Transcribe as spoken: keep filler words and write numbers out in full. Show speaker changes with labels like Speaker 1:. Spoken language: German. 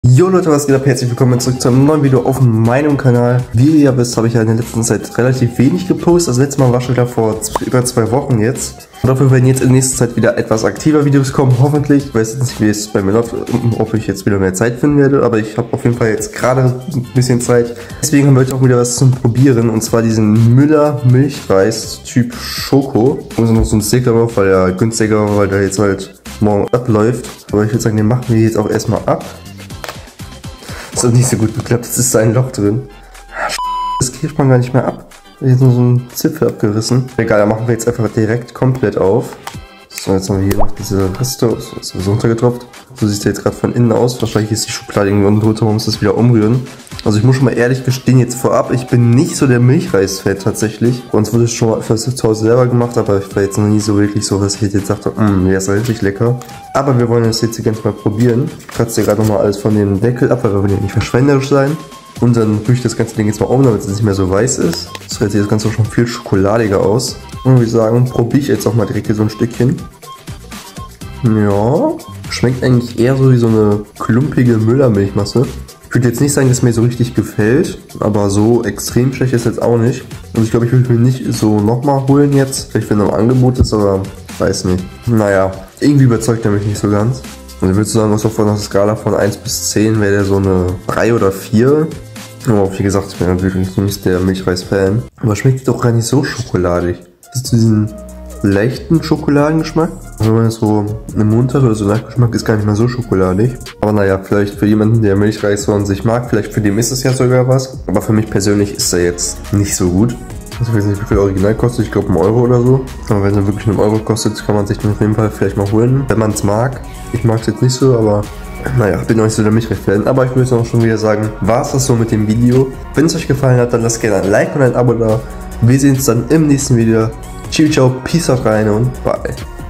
Speaker 1: Jo Leute, was geht ab? Herzlich willkommen zurück zu einem neuen Video auf meinem Kanal. Wie ihr ja wisst, habe ich ja in der letzten Zeit relativ wenig gepostet. Das letzte Mal war schon wieder vor über zwei Wochen jetzt. Und dafür werden jetzt in nächster Zeit wieder etwas aktiver Videos kommen, hoffentlich. Ich weiß jetzt nicht, wie es bei mir läuft, ob ich jetzt wieder mehr Zeit finden werde, aber ich habe auf jeden Fall jetzt gerade ein bisschen Zeit. Deswegen haben wir heute auch wieder was zum Probieren, und zwar diesen Müller Milchreis Typ Schoko. Und noch so ein Sticker drauf, weil er günstiger war, weil der jetzt halt morgen abläuft. Aber ich würde sagen, den machen wir jetzt auch erstmal ab. Das hat nicht so gut geklappt, jetzt ist da ein Loch drin. Das kriegt man gar nicht mehr ab. Hier ist nur so ein Zipfel abgerissen. Egal, da machen wir jetzt einfach direkt komplett auf. So, jetzt haben wir hier noch diese Reste, ist so runtergetropft. So sieht es jetzt gerade von innen aus. Wahrscheinlich ist die Schublade irgendwie unten drunter, man muss das wieder umrühren. Also ich muss schon mal ehrlich gestehen, jetzt vorab, ich bin nicht so der Milchreis-Fan tatsächlich. Bei uns wurde es schon mal für zu Hause selber gemacht, aber ich war jetzt noch nie so wirklich so, dass ich jetzt sagte, mmm, der ist richtig lecker. Aber wir wollen das jetzt hier ganz mal probieren. Ich kratze hier gerade nochmal alles von dem Deckel ab, weil wir wollen ja nicht verschwenderisch sein. Und dann rühre ich das ganze Ding jetzt mal um, damit es nicht mehr so weiß ist. Das sieht das Ganze auch schon viel schokoladiger aus. Und würde ich sagen, probiere ich jetzt auch mal direkt hier so ein Stückchen. Ja, schmeckt eigentlich eher so wie so eine klumpige Müllermilchmasse. Ich würde jetzt nicht sagen, dass es mir so richtig gefällt, aber so extrem schlecht ist jetzt auch nicht. Also ich glaube, ich würde mir nicht so nochmal holen jetzt, vielleicht wenn er im Angebot ist, aber weiß nicht. Naja, irgendwie überzeugt er mich nicht so ganz. Also ich würde sagen, was auf einer Skala von eins bis zehn wäre der so eine drei oder vier. Aber wie gesagt, ich bin natürlich nicht der Milchreis-Fan. Aber schmeckt doch gar nicht so schokoladig. Das ist diesen leichten Schokoladengeschmack. Wenn man das so im Mund hat oder so, Nachgeschmack ist gar nicht mehr so schokoladig. Aber naja, vielleicht für jemanden, der Milchreis so an sich mag, vielleicht für den ist es ja sogar was. Aber für mich persönlich ist er jetzt nicht so gut. Also ich weiß nicht, wie viel Original kostet, ich glaube einen Euro oder so. Aber wenn er wirklich einen Euro kostet, kann man sich den auf jeden Fall vielleicht mal holen, wenn man es mag. Ich mag es jetzt nicht so, aber naja, bin auch nicht so der Milchreis-Fan. Aber ich würde jetzt auch schon wieder sagen, war es das so mit dem Video. Wenn es euch gefallen hat, dann lasst gerne ein Like und ein Abo da. Wir sehen uns dann im nächsten Video. Ciao, ciao, peace out rein und bye.